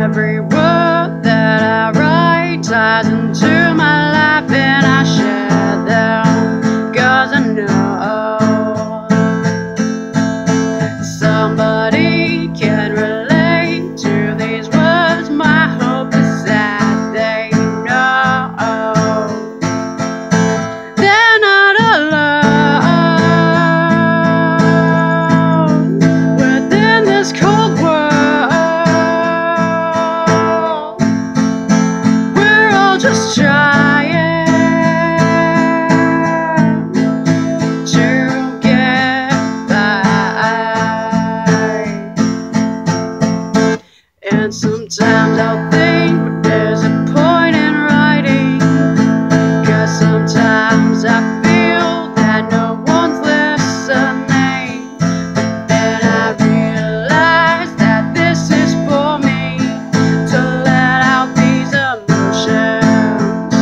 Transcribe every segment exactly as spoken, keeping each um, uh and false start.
every word that I write ties into my life, and I share them, 'cause I know somebody can relate to these words. My hope is that they know they're not alone within this cold world. We're all just trying to get by, and sometimes I'll think, but there's a point in writing, 'cause sometimes I feel that no one's listening. But then I realize that this is for me, to let out these emotions.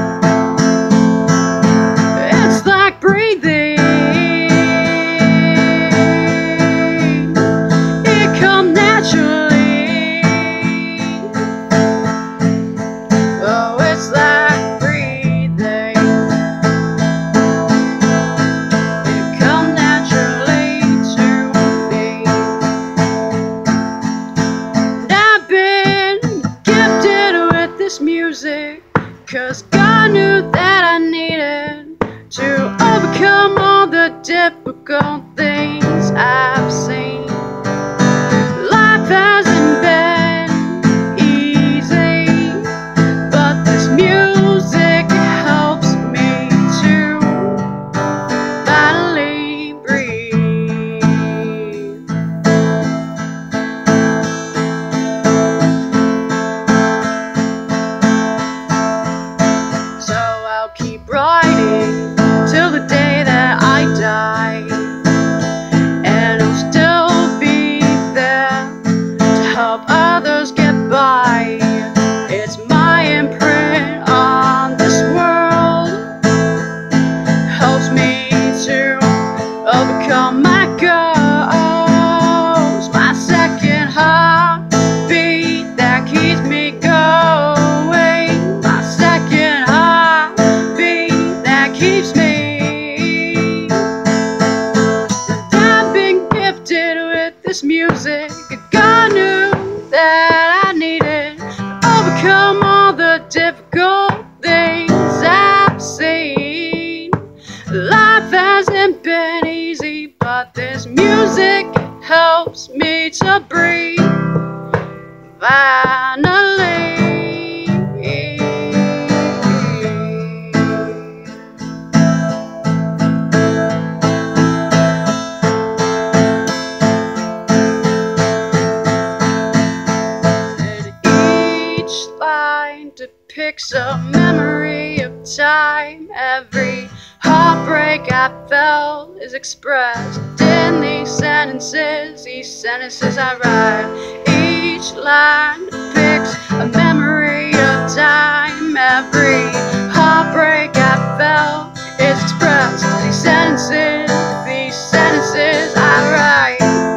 It's like breathing. It comes naturally. Oh, it's like breathing. It comes naturally to me. And I've been gifted with this music, 'cause God knew that I needed to overcome all the difficult things I've seen. Life hasn't been easy, but this music helps me to finally breathe. So I'll keep writing till the day that I die, and I'll still be there to help others get by. It's my imprint on this world, helps me to overcome my goals. My second heartbeat that keeps me going. My second heartbeat that keeps me. And I've been gifted with this music. God knew that I needed to overcome all the difficult things I've seen. Life hasn't been easy, but this music helps me to breathe. Finally. Each line depicts a memory of time. Every heartbreak I felt is expressed in these sentences. These sentences I write. Each line depicts a memory of time. Every heartbreak I felt is expressed in these sentences. These sentences I write.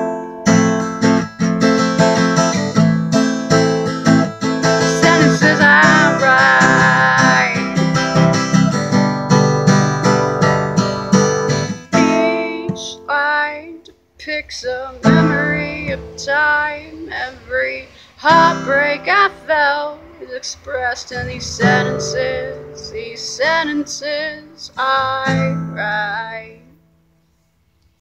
Depicts a memory of time. Every heartbreak I felt is expressed in these sentences. These sentences I write.